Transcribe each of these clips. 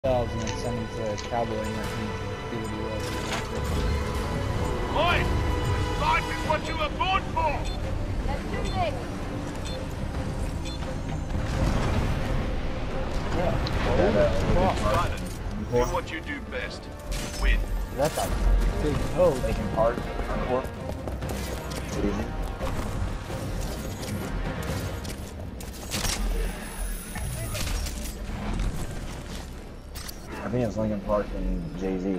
themselves and then send them to a cowboy and let him do what he was. Boy, life is what you were born for! Let's do this! Silent. Do what you do best. Win. That's a big hoe. Making parts for easy. I think it's Linkin Park and Jay-Z.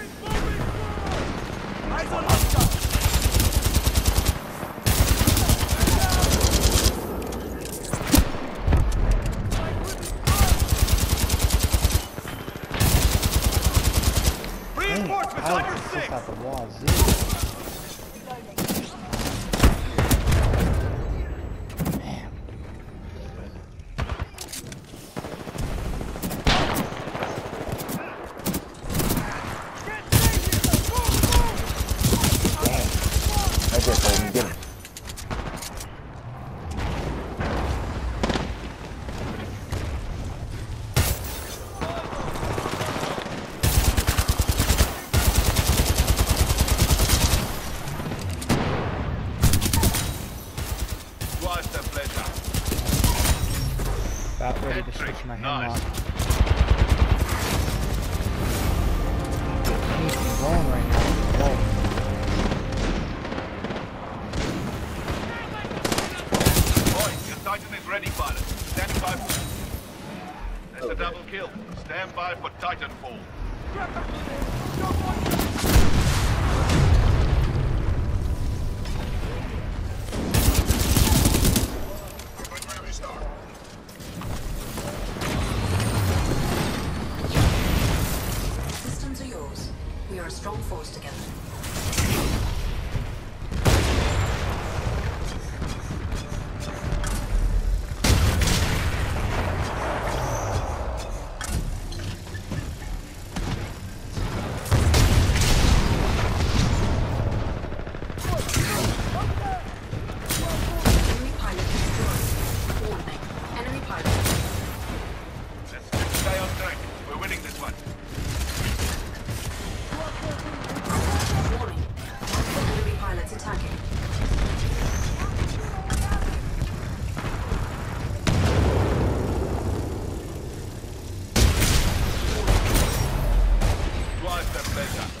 Reinforcements on your Just six! out the wall, Z. Man. Right there, Clayton. Get him. Twice the pleasure. About ready to switch my Nice. hemlock. Keep going right now. Whoa. Boy, your Titan is ready, pilot. Stand by. That's a double kill. Stand by for Titanfall. Systems are yours. We are a strong force together. Enemy pilot destroyed. Warning. Enemy pilot. Let's just stay on track. We're winning this one. Warning. Multiple enemy pilots attacking. Twice the pleasure.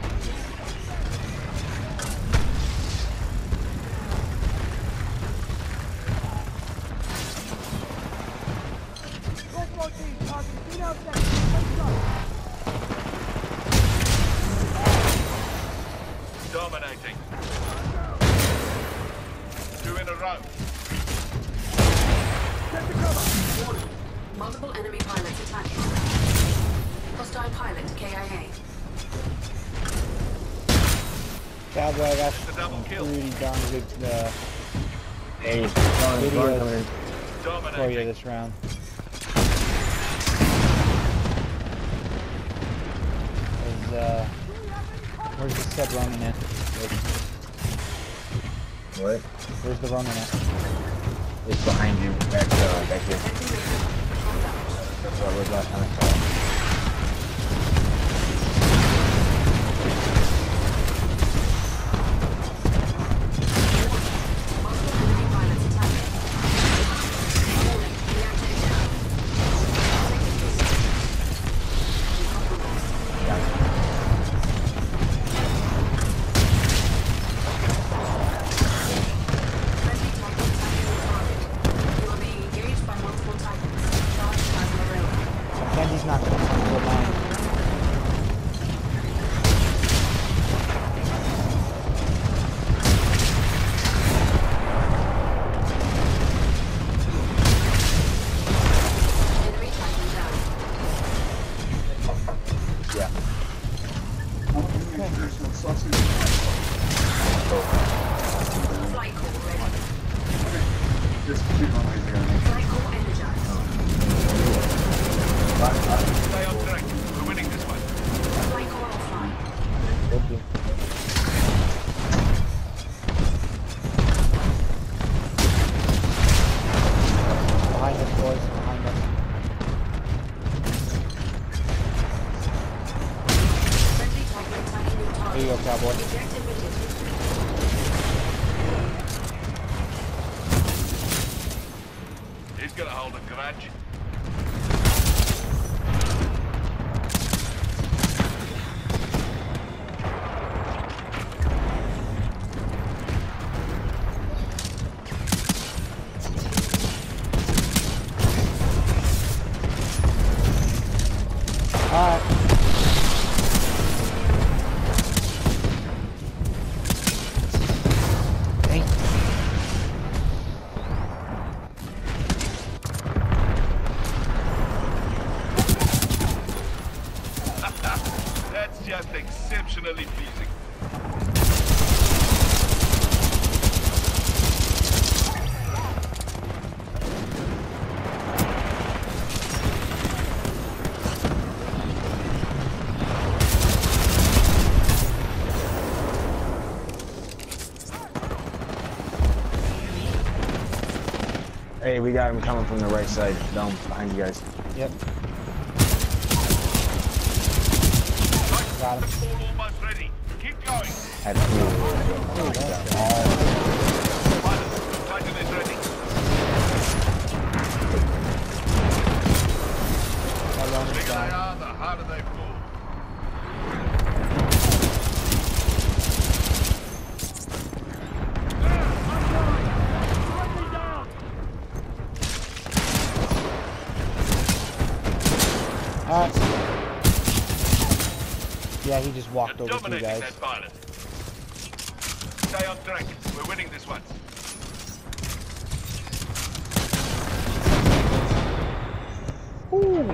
Dominating. Two in a row. Warning. Multiple enemy pilots attacking. Hostile pilot KIA. Cowboy, I got It's a double kill. pretty darn good Hey, videos for you Dominating. this round. Where's the sub running at? What? Where's the running at? It's behind you. Back here. That's what I was last time I saw him. Multiple enemy pilots attacking. Warning. Reactor down. Friendly Titan attacking the target. You are being engaged by multiple Titans. Charge Titan array. Mackenzie's not gonna come to the line. Enemy Titan down. Yeah. Flight core ready. Flight core energized. Stay on track. We're winning this one. Flight core offline. Thank you. Behind us, boys. Behind us. Here you go, cowboy. Objective emitted. He's gonna hold a grudge. Alright. Dang. That's just exceptionally pleasing. Hey, we got him coming from the right side. Dome, behind you guys. Yep. Got him. Almost ready. Keep going. Had to move. Pilot, Titan is ready. How long The is bigger they that? are, the harder they fall. Alright. Yeah, he just walked You're over to you dominating guys. that pilot. Stay on track. We're winning this one. Ooh.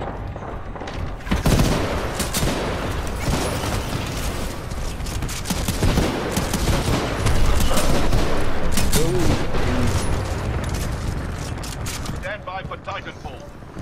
Stand by for Titanfall.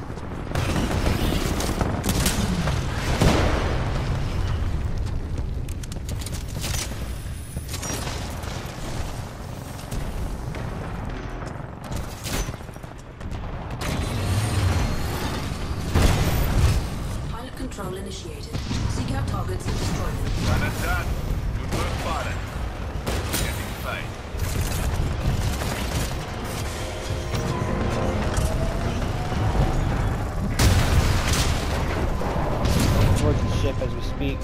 Pilot control initiated. Seek out targets and destroy them. Done and done. Good work, pilot. Getting paid. Towards the ship as we speak.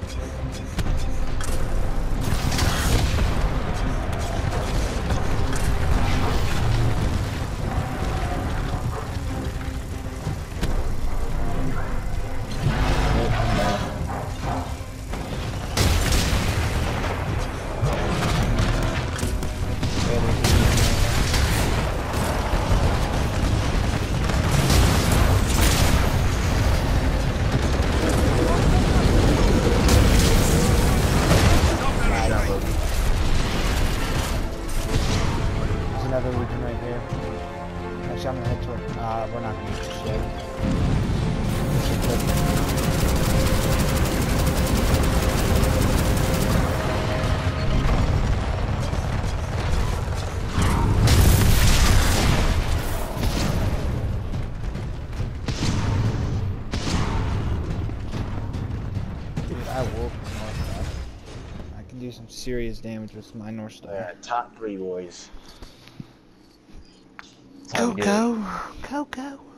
There's another Legion right here. Actually, I'm gonna head toward. We're not gonna use the ship. Dude, I will North Star. I can do some serious damage with my North Star. Top 3, boys. That's how Go, we do it. go, go, go.